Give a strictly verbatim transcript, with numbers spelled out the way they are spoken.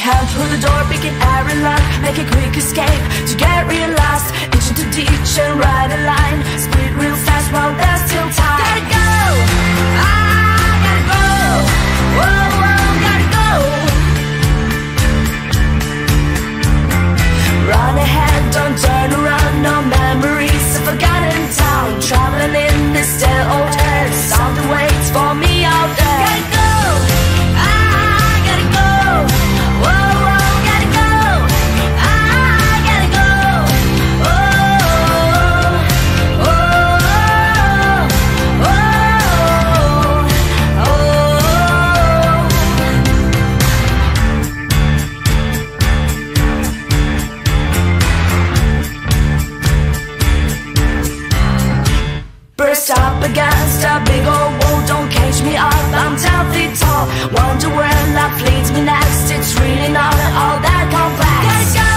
head through the door, picking every lock, make a quick escape to get real lost into the ditch and ride a line. Speed real fast while there's still time. Gotta go, I gotta go. Whoa, whoa, gotta go. Run ahead, don't turn around. No memories of forgotten town. Traveling in this dead old air. Something waits for me out there. Gotta go. Up against a big old wall, don't cage me up, I'm ten feet tall. Wonder where life leads me next, it's really not all that complex.